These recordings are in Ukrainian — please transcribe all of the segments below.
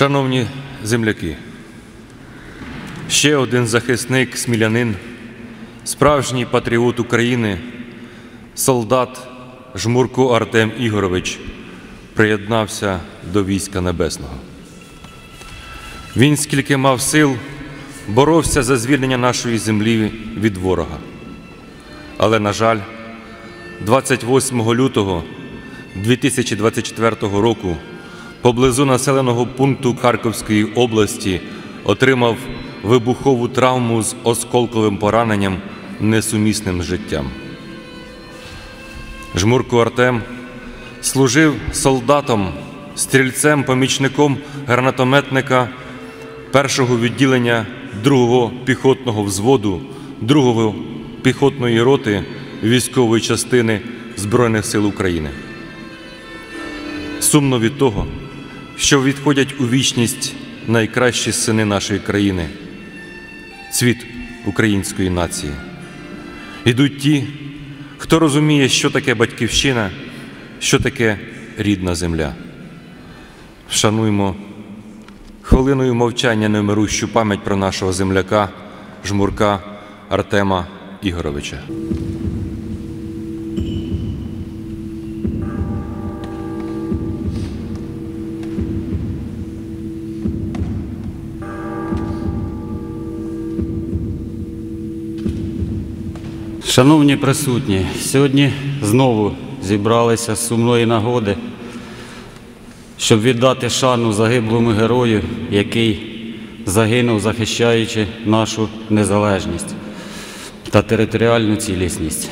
Шановні земляки, ще один захисник, смілянин, справжній патріот України, солдат Жмурко Артем Ігорович приєднався до війська Небесного. Він, скільки мав сил, боровся за звільнення нашої землі від ворога. Але, на жаль, 28 лютого 2024 року поблизу населеного пункту Харківської області отримав вибухову травму з осколковим пораненням, несумісним з життям. Жмурко Артем служив солдатом, стрільцем, помічником гранатометника 1-го відділення 2-го піхотного взводу 2-го піхотної роти військової частини Збройних сил України. Сумно від того, що відходять у вічність найкращі сини нашої країни, цвіт української нації. Ідуть ті, хто розуміє, що таке батьківщина, що таке рідна земля. Вшануймо хвилиною мовчання немирущу пам'ять про нашого земляка Жмурка Артема Ігоровича. Шановні присутні, сьогодні знову зібралися з сумної нагоди, щоб віддати шану загиблому герою, який загинув, захищаючи нашу незалежність та територіальну цілісність.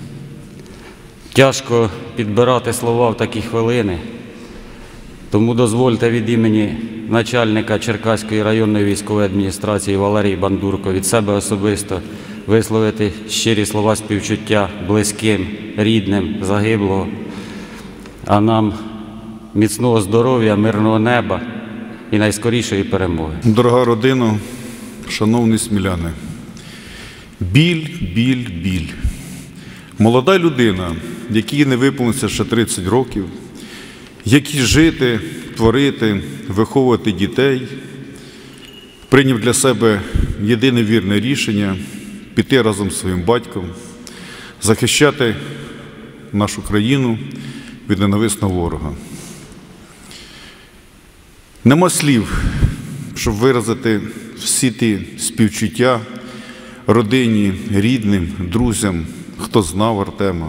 Тяжко підбирати слова в такі хвилини, тому дозвольте від імені начальника Черкаської районної військової адміністрації Валерії Бандурко від себе особисто висловити щирі слова співчуття близьким, рідним загиблого, а нам міцного здоров'я, мирного неба і найскорішої перемоги. Дорога родина, шановні сміляни, біль, біль, біль. Молода людина, якій не виповниться ще 30 років, якій жити, творити, виховувати дітей, прийняв для себе єдине вірне рішення – піти разом з своїм батьком, захищати нашу країну від ненависного ворога. Нема слів, щоб виразити всі ті співчуття родині, рідним, друзям, хто знав Артема.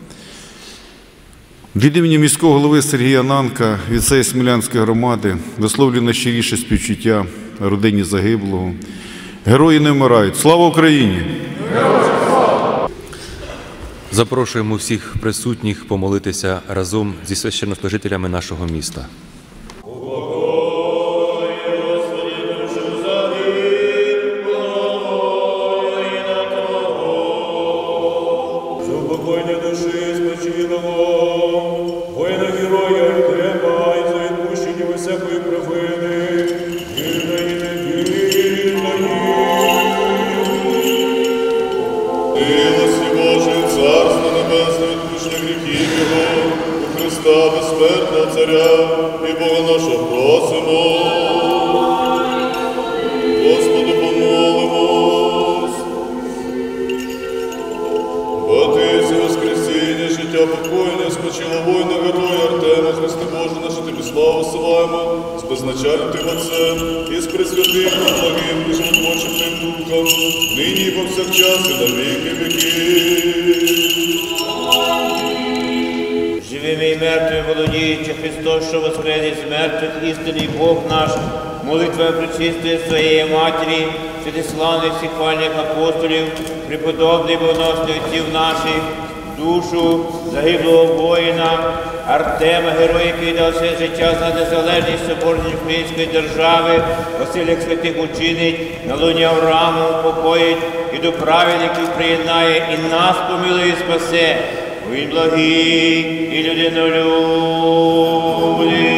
Від імені міського голови Сергія Нанка, від цієї Смілянської громади висловлюю найщиріше співчуття родині загиблого. Герої не вмирають. Слава Україні! Запрошуємо всіх присутніх помолитися разом зі священнослужителями нашого міста. Безсмертного Царя і Бога нашого просимо. Господу помолимось. Батиці, воскресіння, життя покойне, спочила воїна героя Артема, Христе Боже, наше Тобі славу силаємо, з безначальним Тим Отцем, і з Пресвятим, благим, і животворчим Тим Духом, нині і повсякчас, і на віки віків. Живими і мертвими володіючи Христос, що воскрес із мертвих, істинний Бог наш, молитва пречистої своєї Матері, святославних всіх хвальних апостолів, преподобний богоносний отців наших, душу загиблого воїна Артема, героя, який дав все життя за незалежність соборності української держави, оселях святих учинить, на луні Аврааму упокоїть, і до праведників приєднає, і нас помилує і спасе. Він благий і людинолюбний.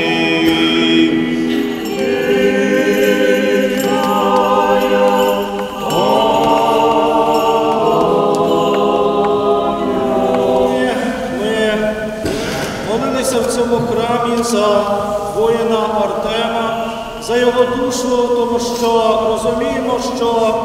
Ми молилися в цьому храмі за воїна Артема, за його душу, тому що розуміємо, що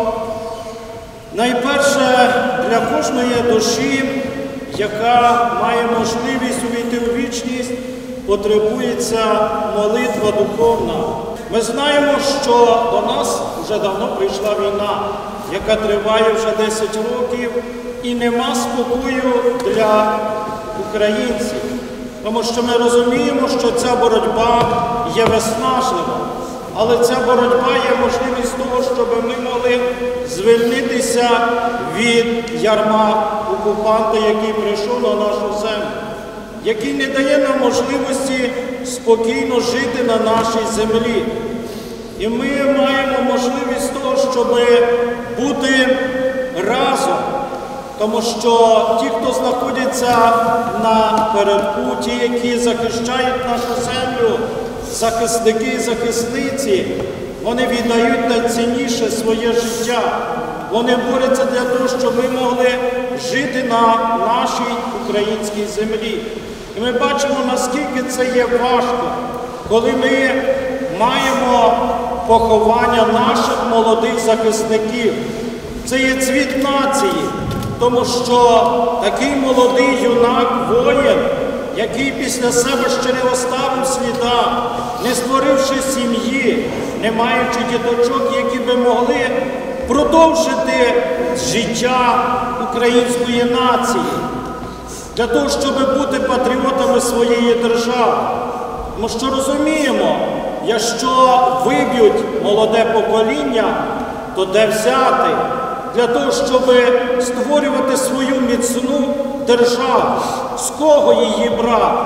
найперше для кожної душі, яка має можливість увійти у вічність, потребується молитва духовна. Ми знаємо, що до нас вже давно прийшла війна, яка триває вже 10 років, і нема спокою для українців. Тому що ми розуміємо, що ця боротьба є виснажлива, але ця боротьба є можливість того, щоб ми могли звільнитися від ярма окупанта, який прийшов на нашу землю, який не дає нам можливості спокійно жити на нашій землі. І ми маємо можливість того, щоб бути разом, тому що ті, хто знаходяться на передку, ті, які захищають нашу землю, захисники і захисниці, вони віддають найцінніше своє життя. Вони борються для того, щоб ми могли жити на нашій українській землі. І ми бачимо, наскільки це є важко, коли ми маємо поховання наших молодих захисників. Це є цвіт нації, тому що такий молодий юнак, воїн, який після себе ще не оставив сліда, не створивши сім'ї, не маючи діточок, які би могли продовжити життя української нації, для того, щоб бути патріотами своєї держави. Тому що розуміємо, якщо виб'ють молоде покоління, то де взяти для того, щоб створювати свою міцну державу? З кого її брати?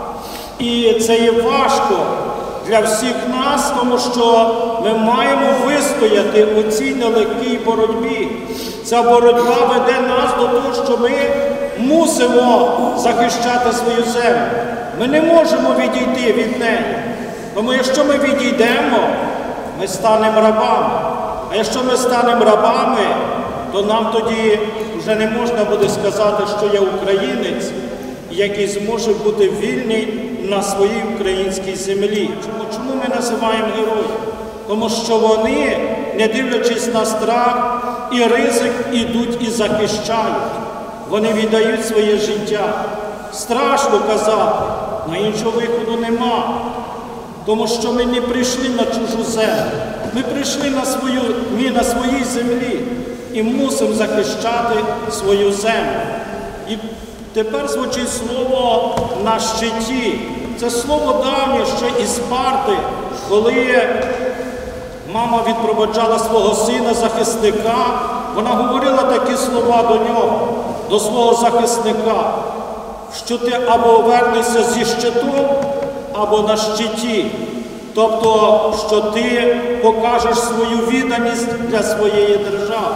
І це є важко для всіх нас, тому що ми маємо вистояти у цій нелегкій боротьбі. Ця боротьба веде нас до того, що ми мусимо захищати свою землю. Ми не можемо відійти від неї. Тому якщо ми відійдемо, ми станемо рабами. А якщо ми станемо рабами, то нам тоді вже не можна буде сказати, що я українець, який зможе бути вільний на своїй українській землі. Чому ми називаємо героїв? Тому що вони, не дивлячись на страх і ризик, ідуть і захищають. Вони віддають своє життя. Страшно казати, але іншого виходу нема. Тому що ми не прийшли на чужу землю. Ми прийшли на своїй землі і мусимо захищати свою землю. І тепер звучить слово «на щиті». Це слово давнє ще із Спарти, коли мама відпроваджала свого сина-захисника, вона говорила такі слова до нього, до свого захисника, що ти або вернешся зі щитом, або на щиті. Тобто, що ти покажеш свою відданість для своєї держави.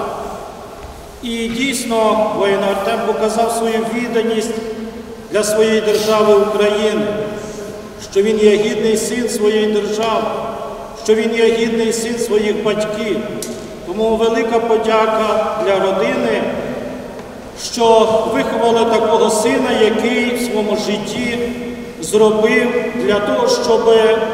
І дійсно, воїн Артем показав свою відданість для своєї держави України, що він є гідний син своєї держави, що він є гідний син своїх батьків. Тому велика подяка для родини, що виховали такого сина, який в своєму житті зробив для того, щоб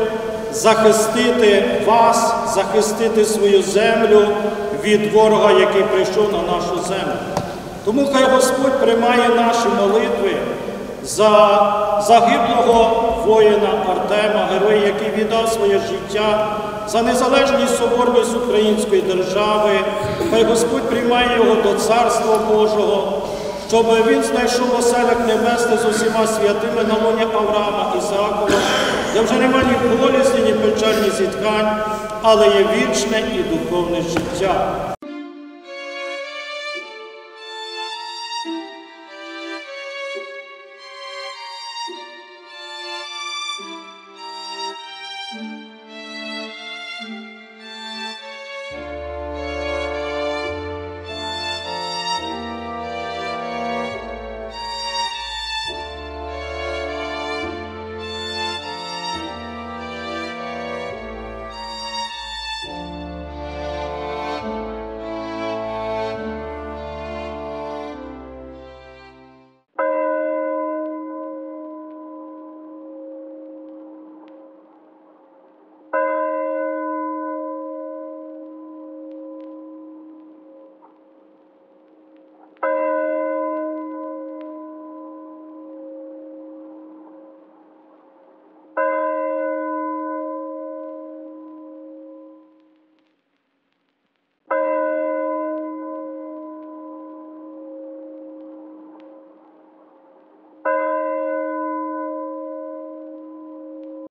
захистити вас, захистити свою землю від ворога, який прийшов на нашу землю. Тому хай Господь приймає наші молитви за загиблого воїна Артема, героя, який віддав своє життя за незалежність, соборність української держави. Хай Господь приймає його до Царства Божого, щоб він знайшов оселях небесних з усіма святими на лоні Авраама, Ісаакова, де вже немає ні болісні, ні печальні зіткань, але є вічне і духовне життя.